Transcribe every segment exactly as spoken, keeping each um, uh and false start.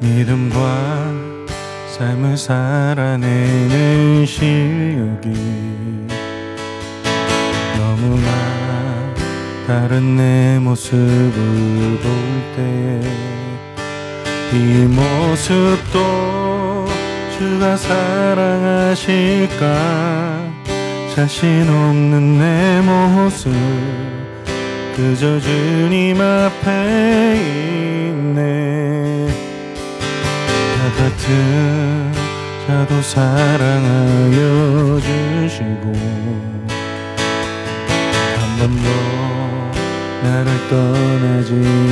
믿음과 삶을 살아내는 실력이 너무나 다른 내 모습을 볼 때 이 모습도 주가 사랑하실까? 자신 없는 내 모습 그저 주님 앞에 있네. 나 같은 자도 사랑하여 주시고 한 번도 나를 떠나지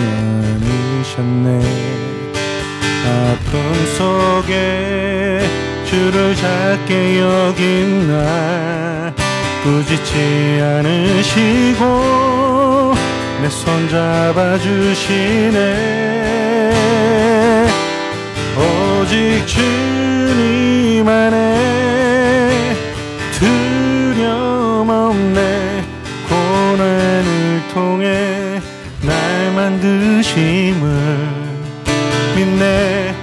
않으셨네. 아픔 속에 주를 작게 여긴 나 꾸짖지 않으시고 내 손 잡아주시네. 오직 주님 안에 두려움 없네. 고난을 통해 날 만드심을 믿네.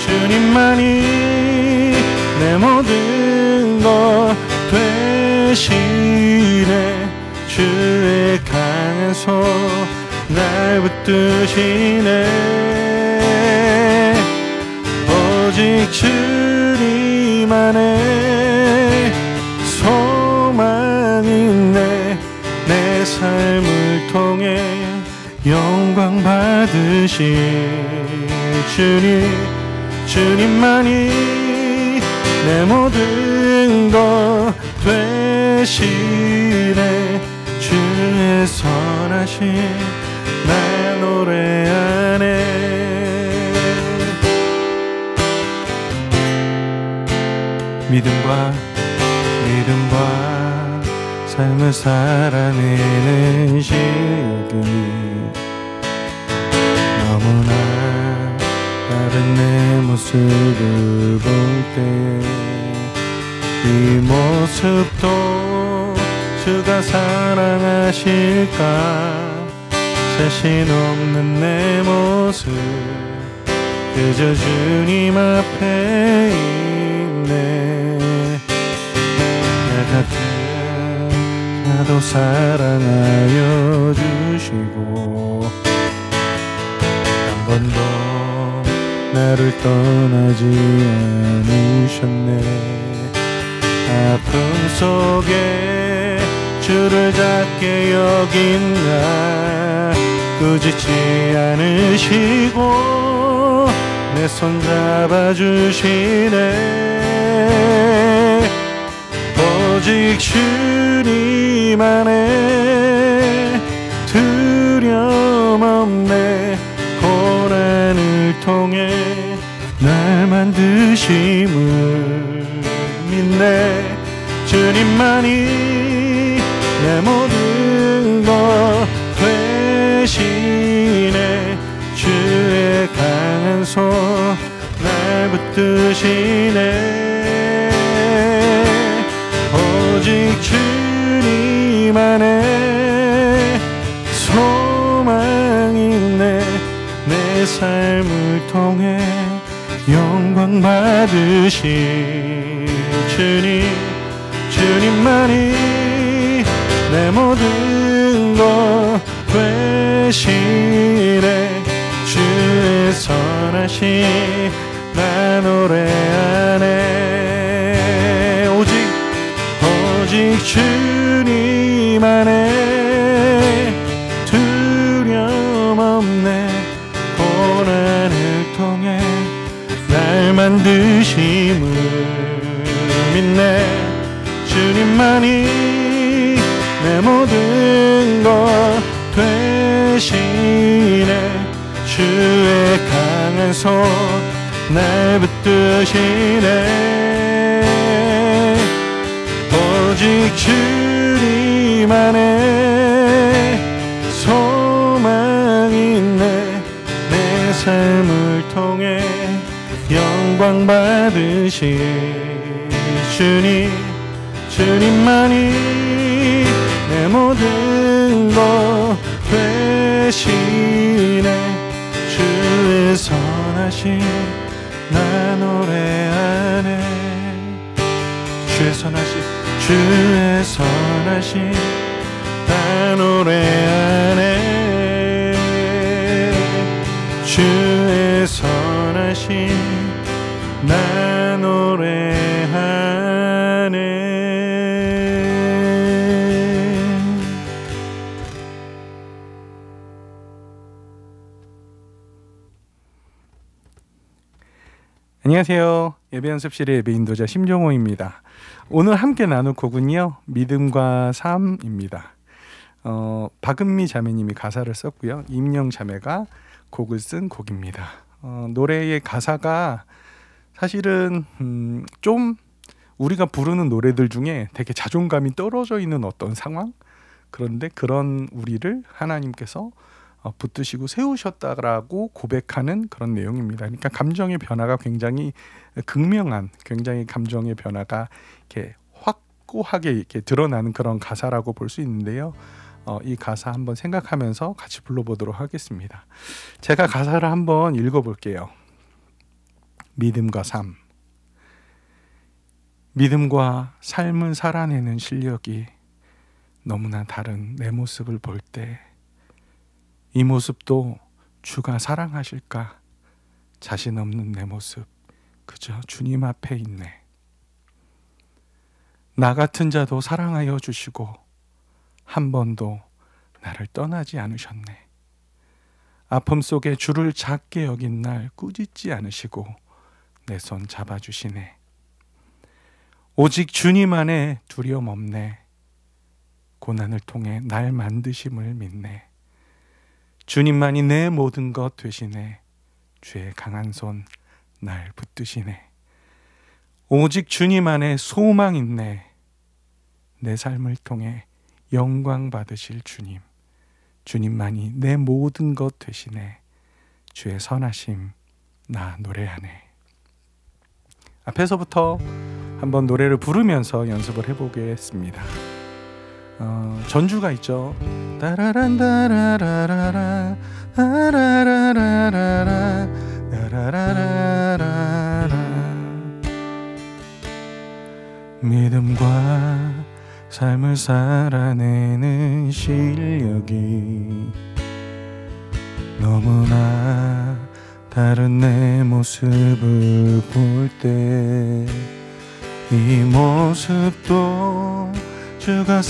주님만이 내 모든 것 되시네. 주의 강한 손 날 붙드시네. 오직 주님 안에 소망이 있네. 내 삶을 통해 영광 받으실 주님, 주님만이 내 모든 것 되시네. 주의 선하심 나 노래하네. 믿음과 믿음과 삶을 살아내는 실력이 너무나 다른 내 모습을 볼 때 이 모습도 주가 사랑하실까? 자신 없는 내 모습 그저 주님 앞에 있네. 나 같은 나도 사랑하여 주시고 한 번도 나를 떠나지 않으셨네. 아픔 속에 주를 작게 여긴 나 꾸짖지 않으시고 내 손 잡아주시네. 오직 주님 안에 두려움 없네. 고난을 통해 날 만드심을 믿네. 주님만이 내 모든 것 되시네. 주의 강한 손 날 붙드시네. 오직 주님 안에 소망이 있네. 내 삶을 통해 영광 받으실 주님, 주님만이 내 모든 것 되시네. 주의 선하심 나 노래하네. 오직 오직 주님 안에 두려움 없네. 고난을 통해 날 만드심을 믿네. 주님만이 내 모든 것 되시네. 주의 강한 손 날 붙드시네. 오직 주님 안에 소망이 있네. 내 삶을 통해 영광 받으실 주님, 주님만이 내 모든 것 되시네. 주의 선하심 선하신 나 노래하네. 주의 선하신 주의 선하신 나 노래하네. 주의 선하신 나 노래하네. 안녕하세요. 예배연습실의 예배인도자 심종호입니다. 오늘 함께 나눌 곡은요, 믿음과 삶입니다. 어, 박은미 자매님이 가사를 썼고요, 임영 자매가 곡을 쓴 곡입니다. 어, 노래의 가사가 사실은 음, 좀 우리가 부르는 노래들 중에 되게 자존감이 떨어져 있는 어떤 상황, 그런데 그런 우리를 하나님께서 어, 붙드시고 세우셨다라고 고백하는 그런 내용입니다. 그러니까 감정의 변화가 굉장히 극명한, 굉장히 감정의 변화가 이렇게 확고하게 이렇게 드러나는 그런 가사라고 볼 수 있는데요. 어, 이 가사 한번 생각하면서 같이 불러보도록 하겠습니다. 제가 가사를 한번 읽어볼게요. 믿음과 삶. 믿음과 삶을 살아내는 실력이 너무나 다른 내 모습을 볼 때, 이 모습도 주가 사랑하실까? 자신 없는 내 모습, 그저 주님 앞에 있네. 나 같은 자도 사랑하여 주시고 한 번도 나를 떠나지 않으셨네. 아픔 속에 주를 작게 여긴 날 꾸짖지 않으시고 내 손 잡아주시네. 오직 주님 안에 두려움 없네. 고난을 통해 날 만드심을 믿네. 주님만이 내 모든 것 되시네. 주의 강한 손 날 붙드시네. 오직 주님 안에 소망 있네. 내 삶을 통해 영광 받으실 주님. 주님만이 내 모든 것 되시네. 주의 선하심 나 노래하네. 앞에서부터 한번 노래를 부르면서 연습을 해보겠습니다. 어, 전주가 있죠. 따라란다라라라 라라라라라라 라라라라라라. 믿음과 삶을 살아내는 실력이 너무나 다른 내 모습을 볼 때, 이 모습도 주가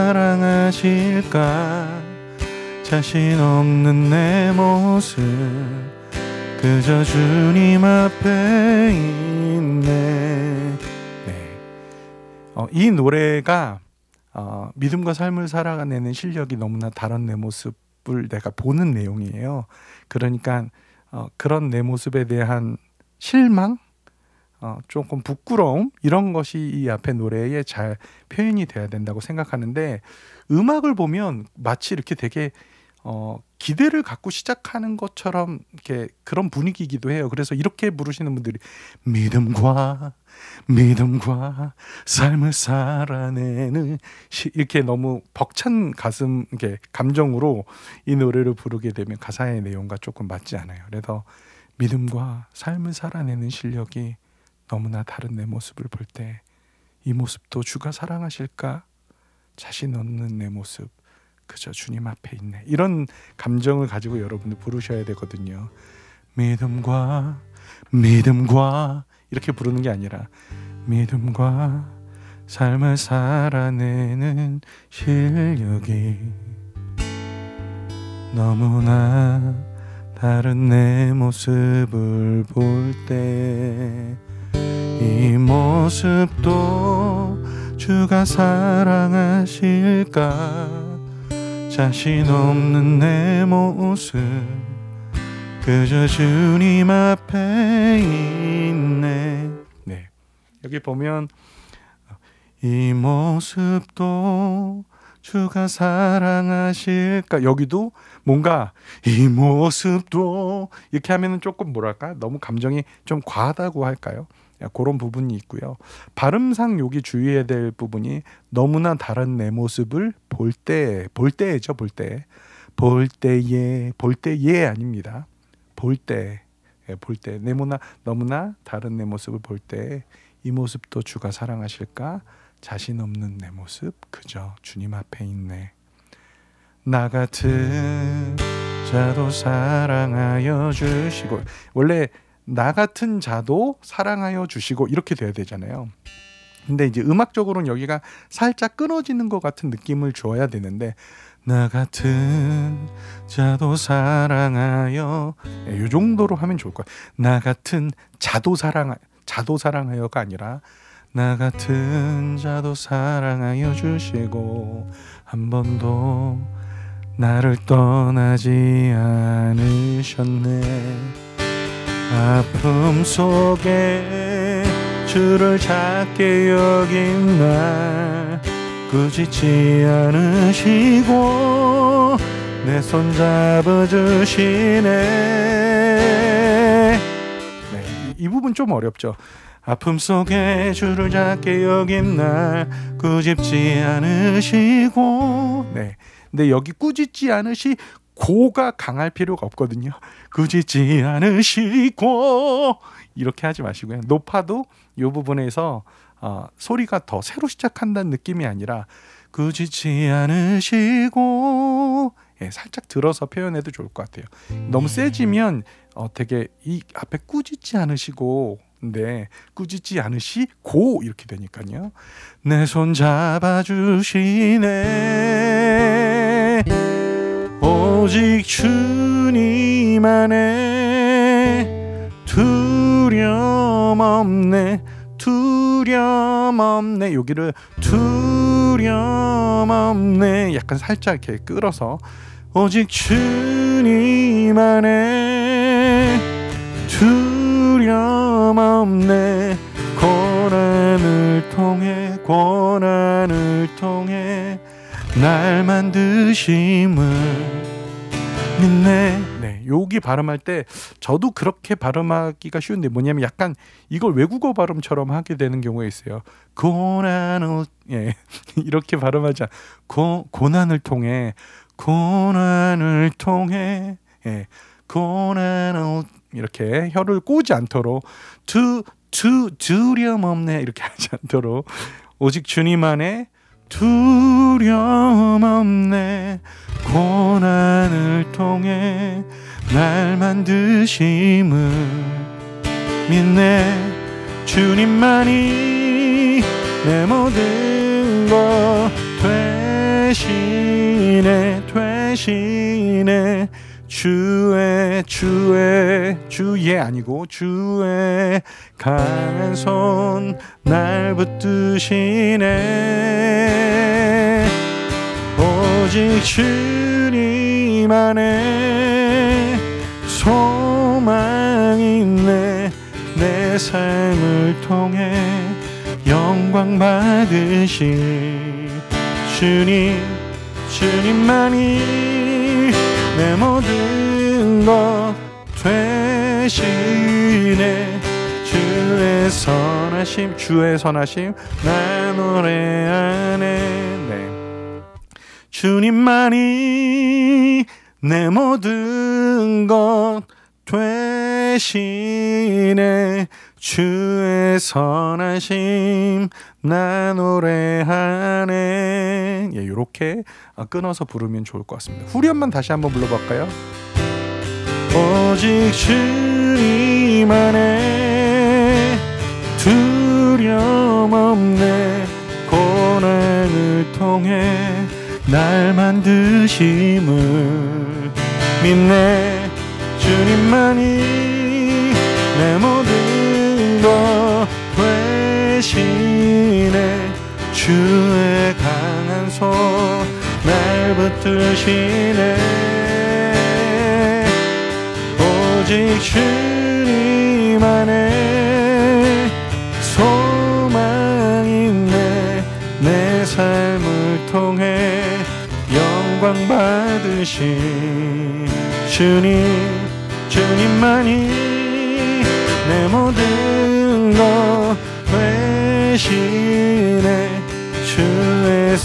사랑하실까? 자신 없는 내 모습, 그저 주님 앞에 있네. 네. 어, 이 노래가 어, 믿음과 삶을 살아내는 실력이 너무나 다른 내 모습을 내가 보는 내용이에요. 그러니까 어, 그런 내 모습에 대한 실망, 어, 조금 부끄러움, 이런 것이 이 앞에 노래에 잘 표현이 돼야 된다고 생각하는데, 음악을 보면 마치 이렇게 되게 어, 기대를 갖고 시작하는 것처럼 이렇게 그런 분위기이기도 해요. 그래서 이렇게 부르시는 분들이 믿음과 믿음과 삶을 살아내는 시, 이렇게 너무 벅찬 가슴, 이렇게 감정으로 이 노래를 부르게 되면 가사의 내용과 조금 맞지 않아요. 그래서 믿음과 삶을 살아내는 실력이 너무나 다른 내 모습을 볼 때, 이 모습도 주가 사랑하실까? 자신 없는 내 모습, 그저 주님 앞에 있네. 이런 감정을 가지고 여러분들 부르셔야 되거든요. 믿음과 믿음과 이렇게 부르는 게 아니라 믿음과 삶을 살아내는 실력이 너무나 다른 내 모습을 볼 때, 이 모습도 주가 사랑하실까? 자신 없는 내 모습, 그저 주님 앞에 있네. 네, 여기 보면 이 모습도 주가 사랑하실까? 여기도 뭔가 이 모습도 이렇게 하면은 조금 뭐랄까, 너무 감정이 좀 과하다고 할까요? 그런 부분이 있고요. 발음상 여기 주의해야 될 부분이 너무나 다른 내 모습을 볼 때, 볼 때죠, 볼 때. 볼 때에, 볼 때에 아닙니다. 볼 때. 볼 때 너무나 너무나 다른 내 모습을 볼 때 이 모습도 주가 사랑하실까? 자신 없는 내 모습 그저 주님 앞에 있네. 나 같은 자도 사랑하여 주시고, 원래 나 같은 자도 사랑하여 주시고 이렇게 돼야 되잖아요. 근데 이제 음악적으로는 여기가 살짝 끊어지는 것 같은 느낌을 줘야 되는데, 나 같은 자도 사랑하여, 이 정도로 하면 좋을 거야. 나 같은 자도 사랑 자도 사랑하여가 아니라 나 같은 자도 사랑하여 주시고 한 번도 나를 떠나지 않으셨네. 아픔 속에 주를 작게 여긴 날 꾸짖지 않으시고 내 손 잡아주시네. 네, 이 부분 좀 어렵죠. 아픔 속에 주를 작게 여긴 날 꾸짖지 않으시고. 네, 근데 여기 꾸짖지 않으시고가 강할 필요가 없거든요. 꾸짖지 않으시고 이렇게 하지 마시고요. 높아도 이 부분에서 어, 소리가 더 새로 시작한다는 느낌이 아니라 꾸짖지 않으시고, 예, 살짝 들어서 표현해도 좋을 것 같아요. 너무 세지면 어, 되게 이 앞에 꾸짖지 않으시고, 근데 꾸짖지 않으시고 이렇게 되니까요. 내 손 잡아주시네. 오직 주님 안에 두려움 없네. 두려움 없네. 여기를 두려움 없네 약간 살짝 이렇게 끌어서 오직 주님 안에 두려움 없네. 고난을 통해 고난을 통해 날 만드심을 믿네. 네, 여기 발음할 때 저도 그렇게 발음하기가 쉬운데 뭐냐면 약간 이걸 외국어 발음처럼 하게 되는 경우가 있어요. 고난을, 예, 이렇게 발음하지 않, 고, 고난을 통해 고난을 통해, 예, 고난을 이렇게 혀를 꼬지 않도록 두, 두, 두려움 없네 이렇게 하지 않도록 오직 주님 안에 두려움 없네. 고난을 통해 날 만드심을 믿네. 주님만이 내 모든 것 되시네. 되시네. 주의 주의 주의 아니고 주의 강한 손 날 붙드시네. 오직 주님 안에 소망이 있네. 내 삶을 통해 영광 받으실 주님. 주님만이 내 모든 것 되시네. 주의 선하심 주의 선하심 나 노래하네. 네. 주님만이 내 모든 것 되시네. 주의 선하심 나 노래하네. 예, 이렇게 끊어서 부르면 좋을 것 같습니다. 후렴만 다시 한번 불러볼까요? 오직 주님 안에 두려움 없네. 고난을 통해 날 만드심을 믿네. 주님만이 내 모든 것 되시네. 주의 강한 손 날 붙드시네. 오직 주님 안에 소망이 있네. 내 삶을 통해 영광 받으신 주님. 주님만이 내 모든 것 되시네. 주의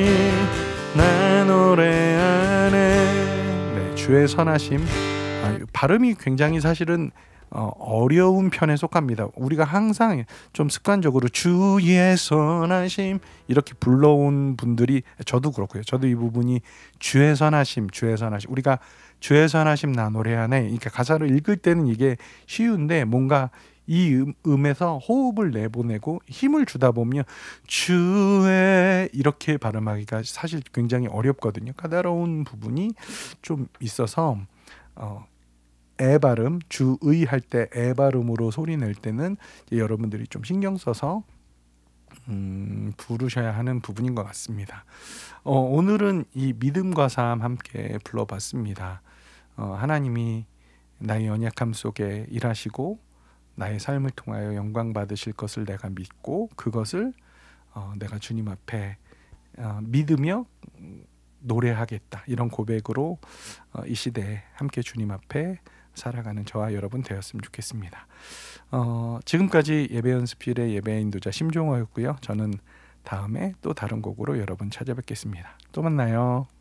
선하심 나 노래하네. 네, 주의 선하심. 아, 발음이 굉장히 사실은 어, 어려운 편에 속합니다. 우리가 항상 좀 습관적으로 주의 선하심 이렇게 불러온 분들이, 저도 그렇고요. 저도 이 부분이 주의 선하심, 주의 선하심, 우리가 주의 선하심 나 노래하네, 그러니까 가사를 읽을 때는 이게 쉬운데 뭔가 이 음, 음에서 호흡을 내보내고 힘을 주다 보면 주의 이렇게 발음하기가 사실 굉장히 어렵거든요. 까다로운 부분이 좀 있어서 어, 애 발음, 주의 할 때 애 발음으로 소리 낼 때는 여러분들이 좀 신경 써서 음, 부르셔야 하는 부분인 것 같습니다. 어, 오늘은 이 믿음과 삶 함께 불러봤습니다. 어, 하나님이 나의 연약함 속에 일하시고 나의 삶을 통하여 영광 받으실 것을 내가 믿고 그것을 어, 내가 주님 앞에 어, 믿으며 노래하겠다, 이런 고백으로 어, 이 시대에 함께 주님 앞에 살아가는 저와 여러분 되었으면 좋겠습니다. 어, 지금까지 예배 연습실의 예배 인도자 심종호였고요. 저는 다음에 또 다른 곡으로 여러분 찾아뵙겠습니다. 또 만나요.